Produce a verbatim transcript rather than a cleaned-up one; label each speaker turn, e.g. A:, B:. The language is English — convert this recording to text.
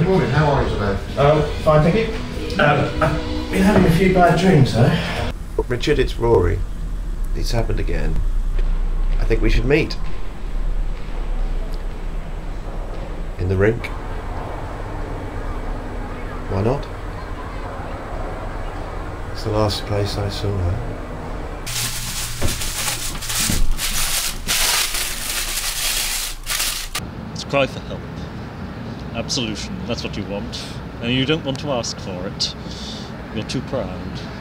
A: morning, how are you today?
B: Um, fine, thank you. Um, I've been having a few bad dreams, though.
C: Richard, it's Rory. It's happened again. I think we should meet. In the rink. Why not? It's the last place I saw her.
D: Cry for help. Absolution, that's what you want. And you don't want to ask for it. You're too proud.